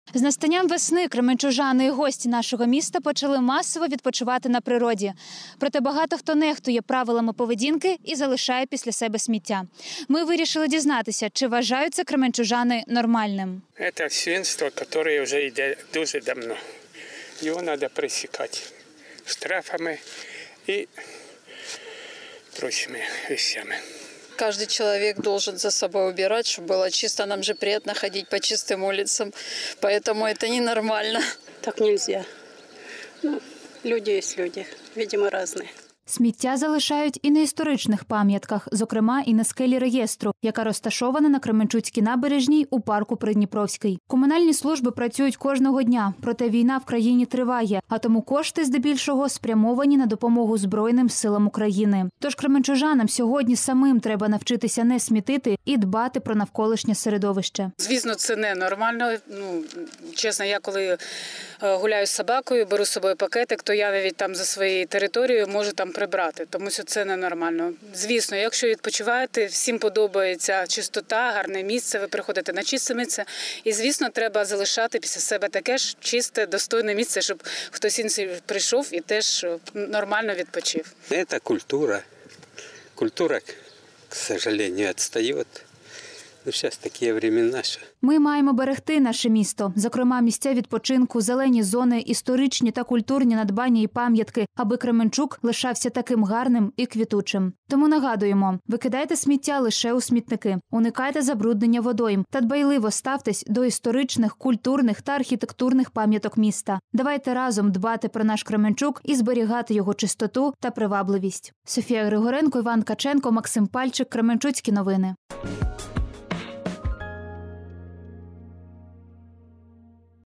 З настанням весни кременчужани і гості нашого міста почали масово відпочивати на природі. Проте багато хто нехтує правилами поведінки і залишає після себе сміття. Ми вирішили дізнатися, чи вважають це кременчужани нормальним. Це свинство, яке вже йде дуже давно. Його треба пресікати штрафами і прочими вещами. Каждый человек должен за собой убирать, чтобы было чисто. Нам же приятно ходить по чистым улицам, поэтому это ненормально. Так нельзя. Люди есть люди, видимо, разные. Сміття залишають і на історичних пам'ятках, зокрема і на скелі реєстру, яка розташована на Кременчуцькій набережній у парку Придніпровський. Комунальні служби працюють кожного дня, проте війна в країні триває, а тому кошти здебільшого спрямовані на допомогу Збройним силам України. Тож кременчужанам сьогодні самим треба навчитися не смітити і дбати про навколишнє середовище. Звісно, це ненормально. Чесно, я коли гуляю з собакою, беру з собою пакетик, то я навіть там за своєю територією можу там прибрати, тому що це ненормально. Звісно, якщо відпочиваєте, всім подобається чистота, гарне місце, ви приходите на чисте місце. І, звісно, треба залишати після себе таке ж чисте, достойне місце, щоб хтось інший прийшов і теж нормально відпочив. Це культура. Культура, к сожалению, відстає. Зараз такі времена. Ми маємо берегти наше місто, зокрема місця відпочинку, зелені зони, історичні та культурні надбання і пам'ятки, аби Кременчук лишався таким гарним і квітучим. Тому нагадуємо, викидайте сміття лише у смітники, уникайте забруднення водойм та дбайливо ставтесь до історичних, культурних та архітектурних пам'яток міста. Давайте разом дбати про наш Кременчук і зберігати його чистоту та привабливість. Софія Григоренко, Іван Каченко, Максим Пальчик, Кременчуцькі новини.